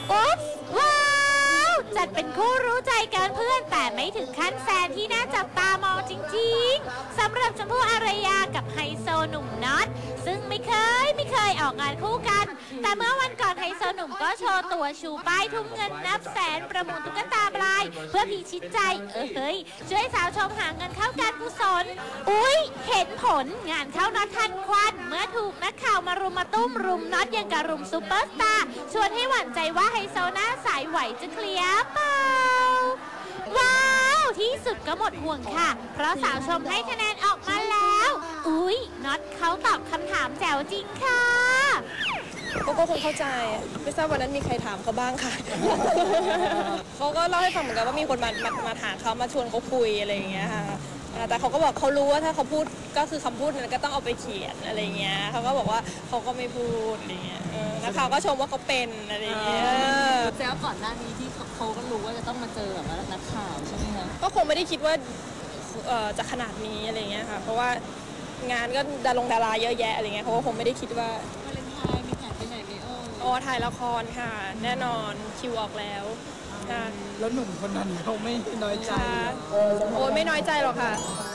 อุ๊บว้าวจัดเป็นคู่รู้ใจกันเพื่อนแต่ไม่ถึงขั้นแฟนที่น่าจับตามองจริงๆสำหรับชมพู่อารยากับไฮโซหนุ่มน็อตซึ่งไม่เคยออกงานคู่กันแต่เมื่อวันก่อนไฮโซหนุ่มก็โชว์ตัวชูป้ายทุ่มเงินนับแสนประมูลตุ๊กตาปลายเพื่อพิชิตใจช่วยสาวชมหาเงินเข้าการกุศลอุ๊ยเห็นผลงานเข้าน็อตทันควันเมื่อถูกนักข่าวมารุมมาตุ้มรุมน็อตอย่างกับรุมซุปเปอร์สตาร์ชวนให้หวั่นใจว่าไฮโซหน้าสายไหวจะเคลียร์เปล่าว้าวที่สุดก็หมดห่วงค่ะเพราะสาวชมให้คะแนนออกมาแล้วอุ๊ยน็อตเขาตอบคำถามแจ๋วจริงค่ะก็คงเข้าใจไม่ทราบวันนั้นมีใครถามเขาบ้างค่ะ เขาก็เล่าให้ฟังเหมือนกันว่ามีคนมาถามเขามาชวนเขาคุยอะไรอย่างเงี้ยค่ะแต่เขาก็บอกเขารู้ว่าถ้าเขาพูดก็คือคำพูดนั้นก็ต้องเอาไปเขียนอะไรเงี้ยเขาก็บอกว่าเขาก็ไม่พูดอะไรเงี้ยแล้วเขาก็ชมว่าเขาเป็นอะไรเงี้ยแล้วก่อนหน้านี้ที่เขาก็รู้ว่าจะต้องมาเจอแบบนักข่าวใช่ไหมคะก็คงไม่ได้คิดว่าจะขนาดนี้อะไรเงี้ยค่ะเพราะว่างานก็ดาราเยอะแยะอะไรเงี้ยเขาก็คงไม่ได้คิดว่าวาเลนไทน์มีแผนไปไหนไหมถ่ายละครค่ะแน่นอนคิวออกแล้วแล้วหนุ่มคนนั้นเขาไม่น้อยใจโอ้ไม่น้อยใจหรอกค่ะ